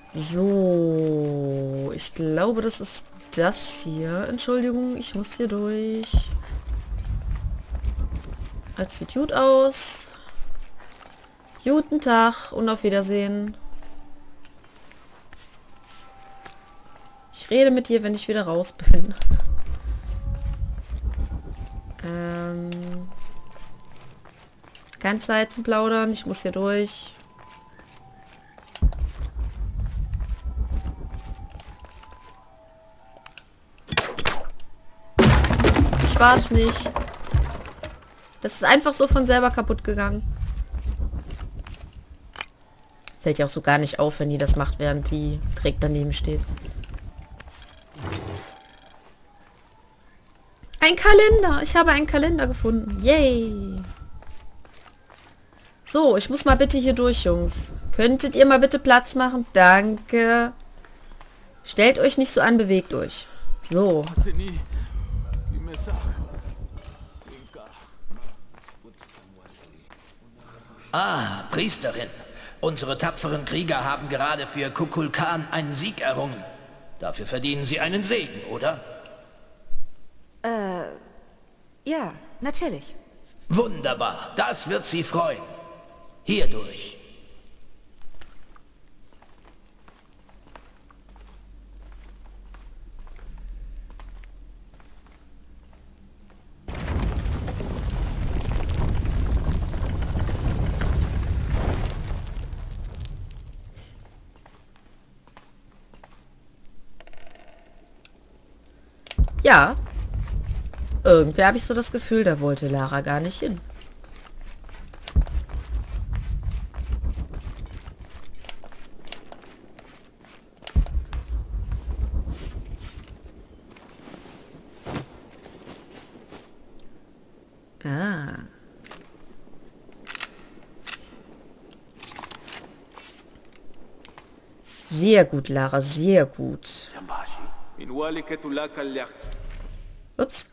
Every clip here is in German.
So, ich glaube, das ist das hier. Entschuldigung, ich muss hier durch. Das sieht gut aus. Guten Tag und auf Wiedersehen. Ich rede mit dir, wenn ich wieder raus bin. Keine Zeit zum Plaudern, ich muss hier durch. Ich war es nicht. Das ist einfach so von selber kaputt gegangen. Fällt ja auch so gar nicht auf, wenn die das macht, während die Träg daneben steht. Ein Kalender! Ich habe einen Kalender gefunden. Yay! So, ich muss mal bitte hier durch, Jungs. Könntet ihr mal bitte Platz machen? Danke. Stellt euch nicht so an, bewegt euch. So. Ah, Priesterin. Unsere tapferen Krieger haben gerade für Kukulkan einen Sieg errungen. Dafür verdienen sie einen Segen, oder? Ja, natürlich. Wunderbar, das wird sie freuen. Hierdurch. Ja. Irgendwie habe ich so das Gefühl, da wollte Lara gar nicht hin. Ah. Sehr gut, Lara, sehr gut. Ups.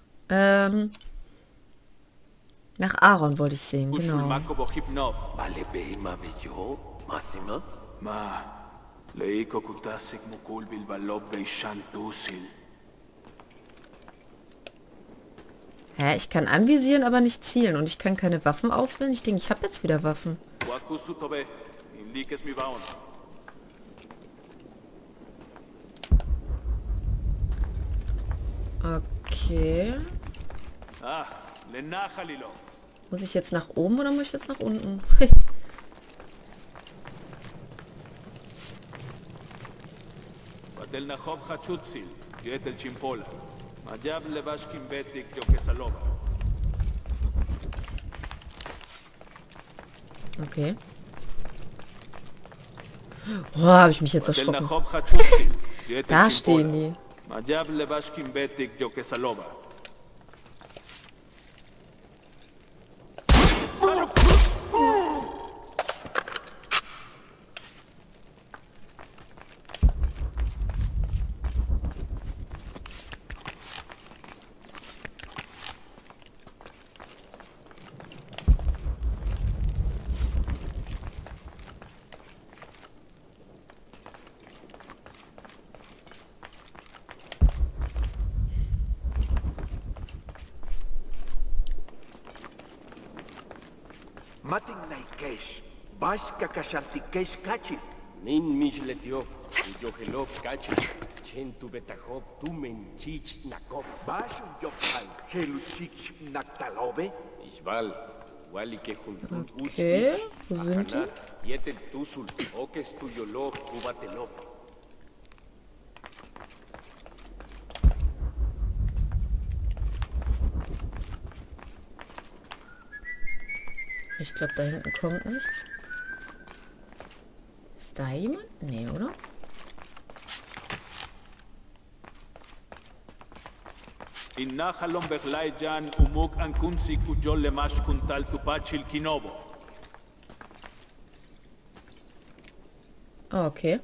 Nach Aaron wollte ich sehen, genau. Hä, ich kann anvisieren, aber nicht zielen. Und ich kann keine Waffen auswählen. Ich denke, ich habe jetzt wieder Waffen. Okay. Muss ich jetzt nach oben oder muss ich jetzt nach unten? Okay. Oh, habe ich mich jetzt erschrocken. Da stehen die. Mating naikesh, bash kakashantikesh kachil. Nin mishletiop, yohelop kachi, chen tu betahop, tu menchich nakop. Bash yopal, heluchich naktalobe. Ishbal, wali que juntun Okay, wo sind die? Yetel tusul, okes tu yolop, ubatelop. Ich glaube, da hinten kommt nichts. Ist da jemand? Nee, oder? Oh, okay.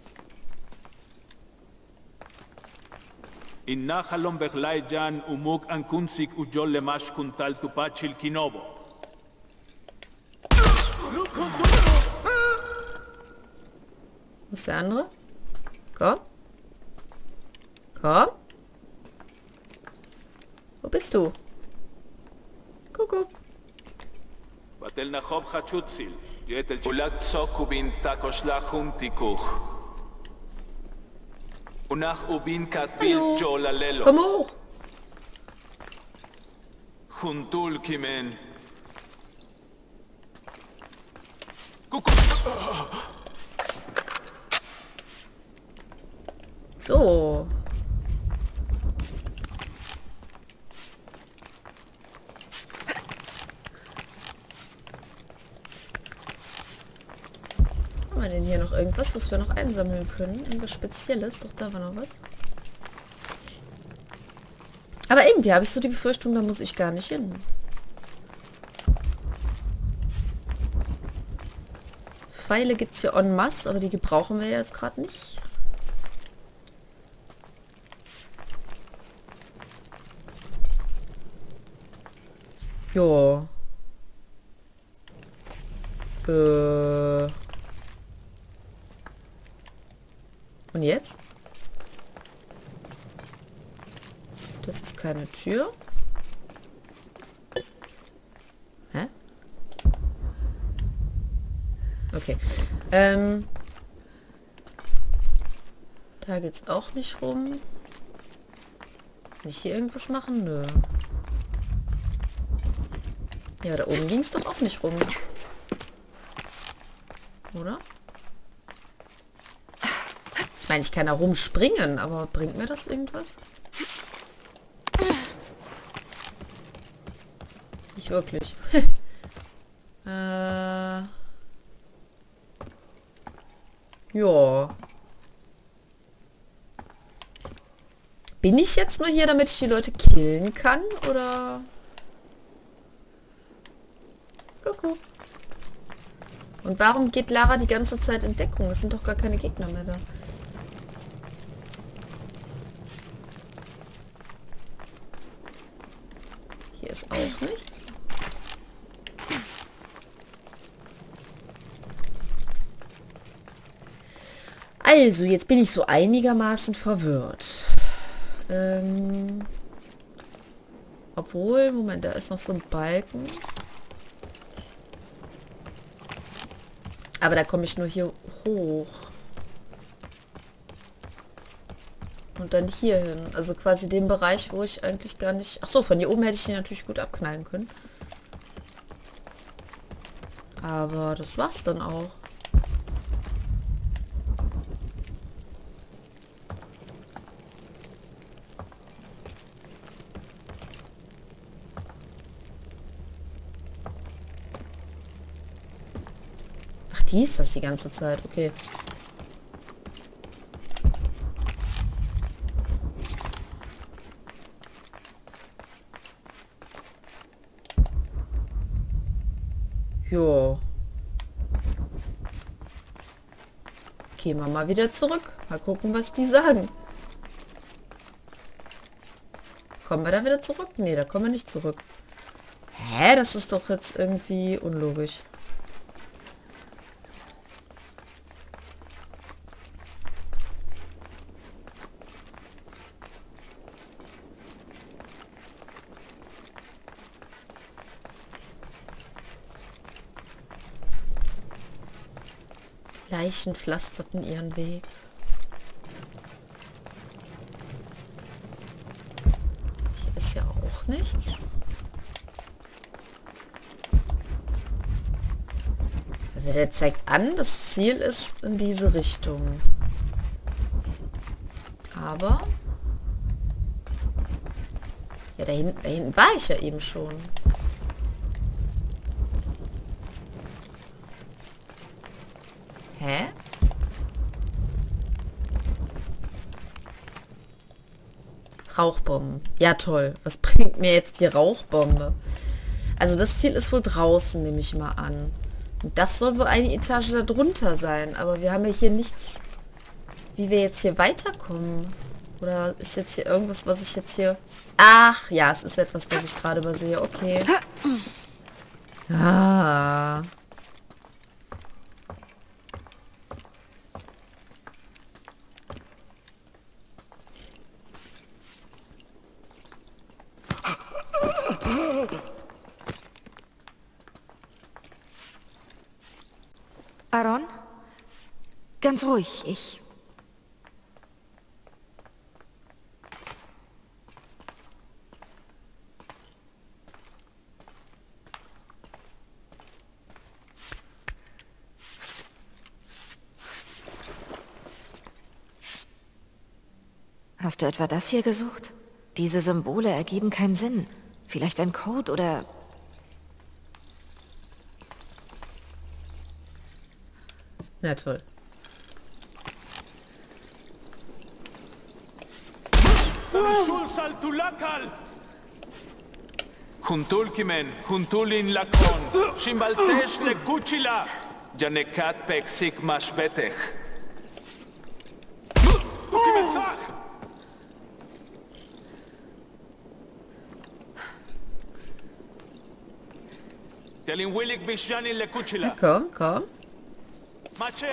In Nahalon Berlaijan umuk ankunsik ujol lemash kuntal tupachil kinobo. Wo ist der andere? Komm. Komm. Wo bist du? Kuckuck. Batel Nachob Hachutsil. Jetel Ulat Sokubin Takoslach Tikuch. Unach Ubin Katbil Hallo. Jolalelo. Komm hoch. Juntul Kimen. So. Haben wir denn hier noch irgendwas, was wir noch einsammeln können? Irgendwas Spezielles? Doch, da war noch was. Aber irgendwie habe ich so die Befürchtung, da muss ich gar nicht hin. Pfeile gibt es hier en masse, aber die gebrauchen wir jetzt gerade nicht. Jo. Und jetzt? Das ist keine Tür. Hä? Okay. Da geht's auch nicht rum. Kann ich hier irgendwas machen? Nö. Ja, da oben ging es doch auch nicht rum. Oder? Ich meine, ich kann da rumspringen, aber bringt mir das irgendwas? Nicht wirklich. Ja. Bin ich jetzt nur hier, damit ich die Leute killen kann? Oder? Kuckuck. Und warum geht Lara die ganze Zeit in Deckung? Es sind doch gar keine Gegner mehr da. Hier ist auch nichts. Also, jetzt bin ich so einigermaßen verwirrt. Obwohl, Moment, da ist noch so ein Balken. Aber da komme ich nur hier hoch. Und dann hier hin. Also quasi den Bereich, wo ich eigentlich gar nicht... Ach so, von hier oben hätte ich den natürlich gut abknallen können. Aber das war's dann auch. Die ist das die ganze Zeit, okay. Jo. Gehen wir mal wieder zurück. Mal gucken, was die sagen. Kommen wir da wieder zurück? Nee, da kommen wir nicht zurück. Hä? Das ist doch jetzt irgendwie unlogisch. Leichen pflasterten ihren Weg. Hier ist ja auch nichts. Also der zeigt an, das Ziel ist in diese Richtung. Aber... Ja, da hinten war ich ja eben schon. Hä? Rauchbomben. Ja, toll. Was bringt mir jetzt die Rauchbombe? Also das Ziel ist wohl draußen, nehme ich mal an. Und das soll wohl eine Etage darunter sein. Aber wir haben ja hier nichts, wie wir jetzt hier weiterkommen. Oder ist jetzt hier irgendwas, was ich jetzt hier... Ach, ja, es ist etwas, was ich gerade übersehe. Okay. Ah... Baron? Ganz ruhig, ich... Hast du etwa das hier gesucht? Diese Symbole ergeben keinen Sinn. Vielleicht ein Code oder... Na toll. Huntulkimen, Huntulin Lakon, Shimbaltesh le Kuchila, Janekat Peksik Mashbetech. Telin Willik Bishani le Kuchila. Komm, komm. Mache.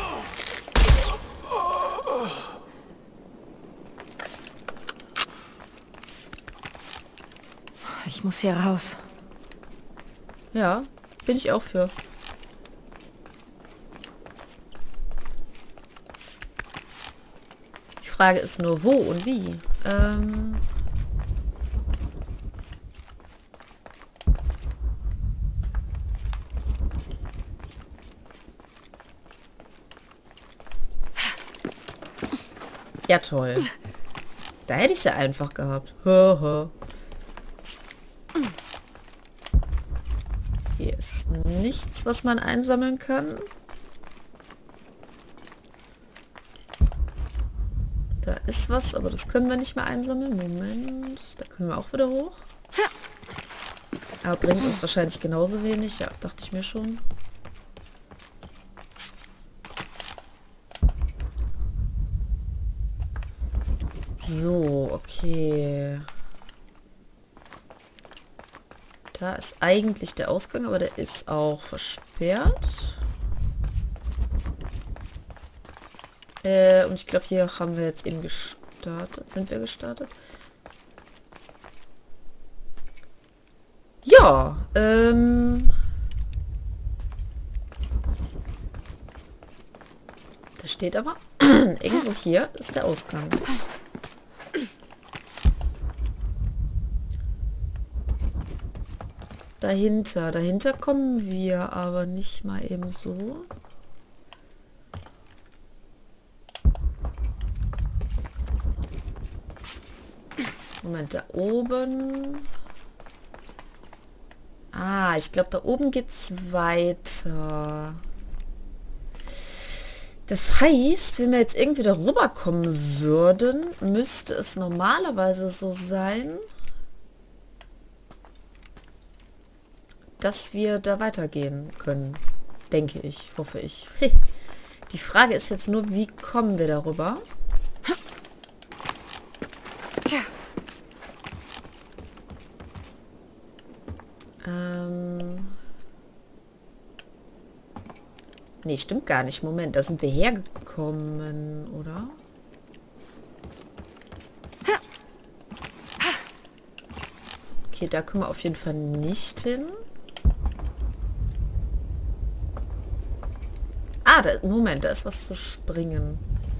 Ich muss hier raus. Ja, bin ich auch für. Die Frage ist nur, wo und wie. Ja, toll. Da hätte ich es ja einfach gehabt. Hier ist nichts, was man einsammeln kann. Da ist was, aber das können wir nicht mehr einsammeln. Moment, da können wir auch wieder hoch. Aber bringt uns wahrscheinlich genauso wenig. Ja, dachte ich mir schon. So, okay. Da ist eigentlich der Ausgang, aber der ist auch versperrt. Und ich glaube, hier haben wir jetzt eben gestartet. Sind wir gestartet? Ja, da steht aber, irgendwo hier ist der Ausgang. Dahinter kommen wir aber nicht mal eben so. Moment, da oben. Ah, ich glaube, da oben geht's weiter. Das heißt, wenn wir jetzt irgendwie darüber kommen würden, müsste es normalerweise so sein, dass wir da weitergehen können. Denke ich, hoffe ich. Die Frage ist jetzt nur, wie kommen wir darüber? Nee, stimmt gar nicht. Moment, da sind wir hergekommen, oder? Okay, da können wir auf jeden Fall nicht hin. Ah, Moment, da ist was zu springen.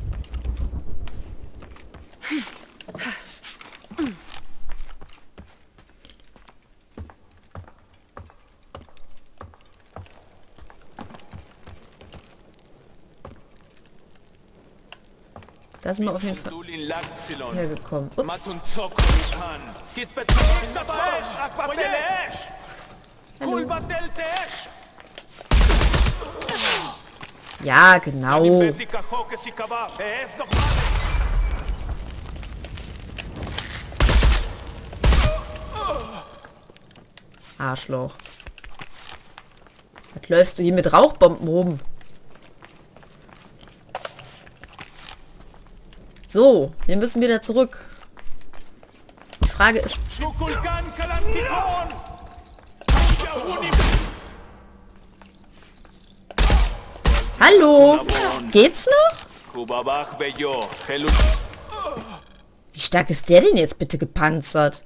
Da sind wir auf jeden Fall hergekommen. Ups. Hallo. Ja, genau. Arschloch. Was läufst du hier mit Rauchbomben rum? So, wir müssen wieder zurück. Die Frage ist... Hallo? Geht's noch? Wie stark ist der denn jetzt bitte gepanzert?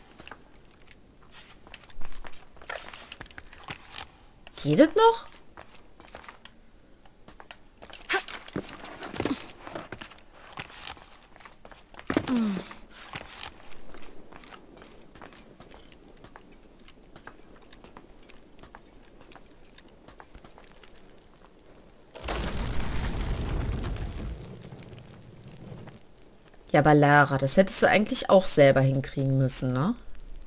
Geht es noch? Ja, aber Lara, das hättest du eigentlich auch selber hinkriegen müssen, ne?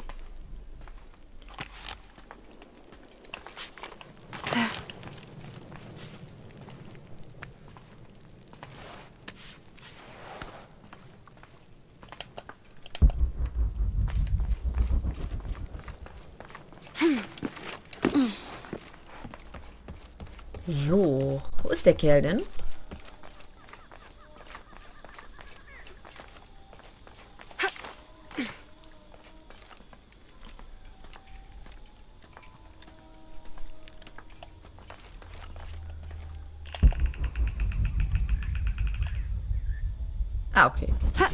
So, wo ist der Kerl denn? Ah, okay.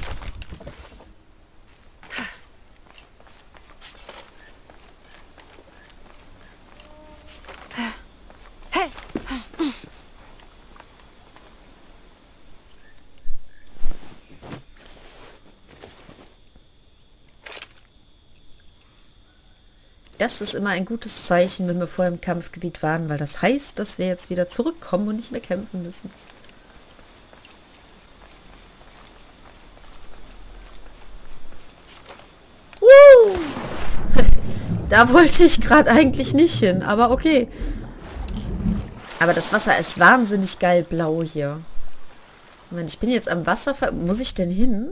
Das ist immer ein gutes Zeichen, wenn wir vorher im Kampfgebiet waren, weil das heißt, dass wir jetzt wieder zurückkommen und nicht mehr kämpfen müssen. Da wollte ich gerade eigentlich nicht hin, aber okay. Aber das Wasser ist wahnsinnig geil blau hier. Moment, ich bin jetzt am Wasser. Muss ich denn hin?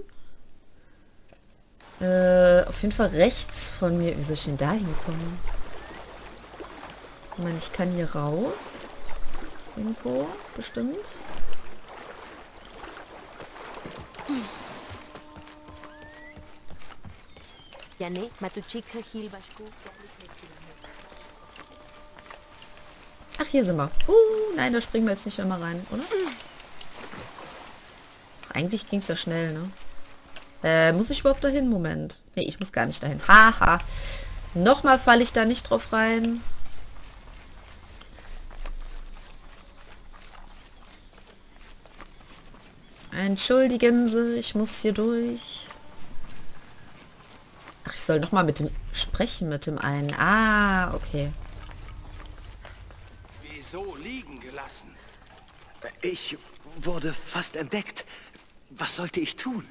Auf jeden Fall rechts von mir. Wie soll ich denn da hinkommen? Ich meine, ich kann hier raus. Irgendwo, bestimmt. Ach, hier sind wir. Nein, da springen wir jetzt nicht immer rein, oder? Ach, eigentlich ging es ja schnell, ne? Muss ich überhaupt dahin? Moment. Nee, ich muss gar nicht dahin. Haha. Nochmal falle ich da nicht drauf rein. Entschuldigen Sie, ich muss hier durch. Ach, ich soll nochmal mit dem sprechen, mit dem einen. Ah, okay. Wieso liegen gelassen? Ich wurde fast entdeckt. Was sollte ich tun?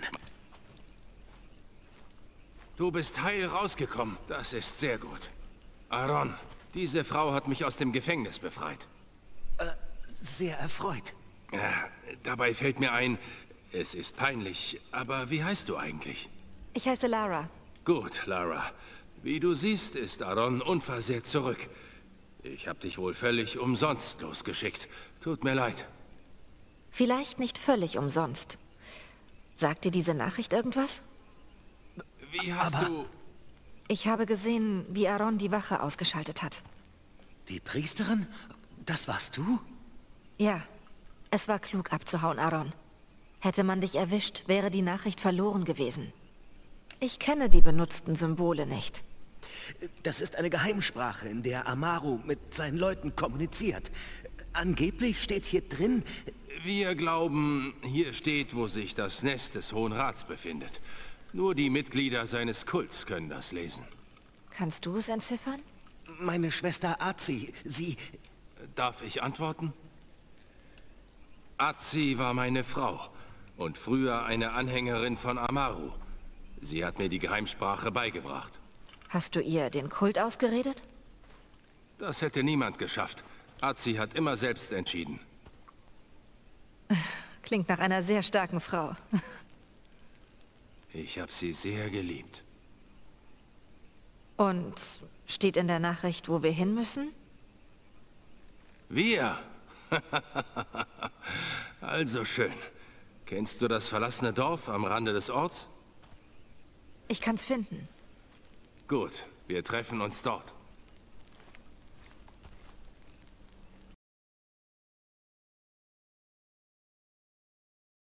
Du bist heil rausgekommen. Das ist sehr gut. Aron, diese Frau hat mich aus dem Gefängnis befreit. Sehr erfreut. Dabei fällt mir ein, es ist peinlich, aber wie heißt du eigentlich? Ich heiße Lara. Gut, Lara. Wie du siehst, ist Aron unversehrt zurück. Ich habe dich wohl völlig umsonst losgeschickt. Tut mir leid. Vielleicht nicht völlig umsonst. Sagt dir diese Nachricht irgendwas? Wie hast du... Ich habe gesehen, wie Aron die Wache ausgeschaltet hat. Die Priesterin? Das warst du? Ja, es war klug abzuhauen, Aron. Hätte man dich erwischt, wäre die Nachricht verloren gewesen. Ich kenne die benutzten Symbole nicht. Das ist eine Geheimsprache, in der Amaru mit seinen Leuten kommuniziert. Angeblich steht hier drin... Wir glauben, hier steht, wo sich das Nest des Hohen Rats befindet. Nur die Mitglieder seines Kults können das lesen. Kannst du es entziffern? Meine Schwester Azi, sie... Darf ich antworten? Azi war meine Frau und früher eine Anhängerin von Amaru. Sie hat mir die Geheimsprache beigebracht. Hast du ihr den Kult ausgeredet? Das hätte niemand geschafft. Azi hat immer selbst entschieden. Klingt nach einer sehr starken Frau. Ich habe sie sehr geliebt. Und steht in der Nachricht, wo wir hin müssen? Wir? Also schön. Kennst du das verlassene Dorf am Rande des Orts? Ich kann's finden. Gut, wir treffen uns dort.